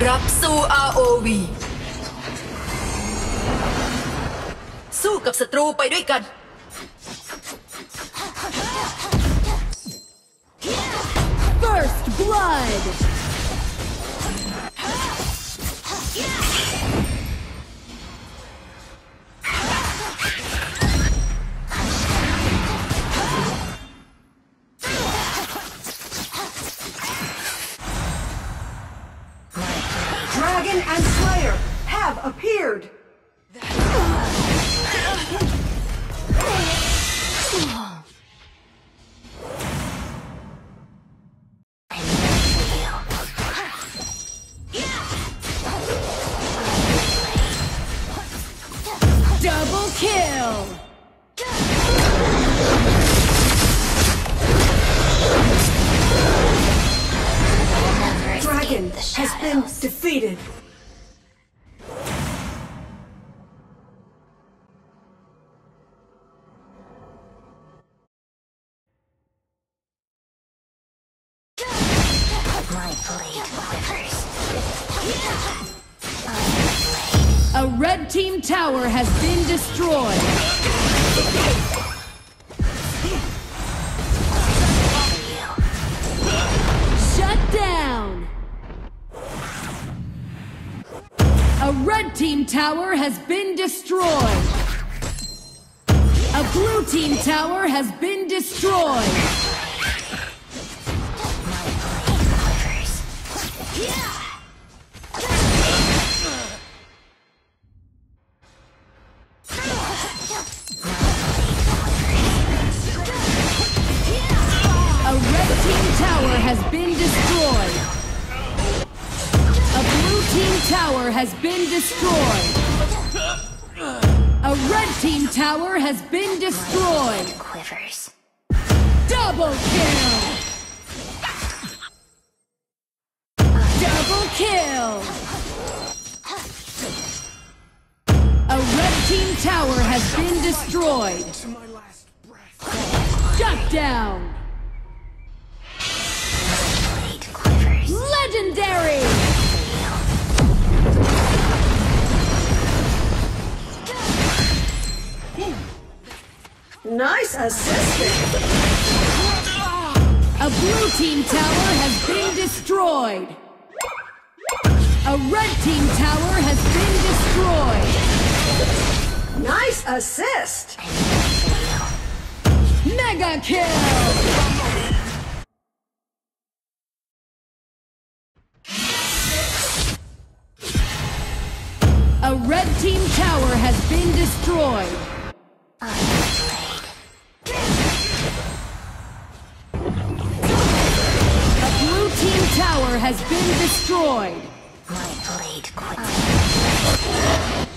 รับสู่ ROV สู้กับศัตรูไปด้วยกัน First blood. Dragon and Slayer have appeared. Double kill. Dragon has been defeated. My blade quivers. A red team tower has been destroyed. Shut down. A red team tower has been destroyed. A blue team tower has been destroyed. A red team tower has been destroyed. A blue team tower has been destroyed. A red team tower has been destroyed. Quivers. Double kill! Double kill! A red team tower has been destroyed. Shut down! Blade quivers. Legendary! Nice assisting. A blue team tower has been destroyed. A red team tower has been destroyed. Nice assist. Mega kill! A red team tower has been destroyed. A blue team tower has been destroyed. My blade quivers.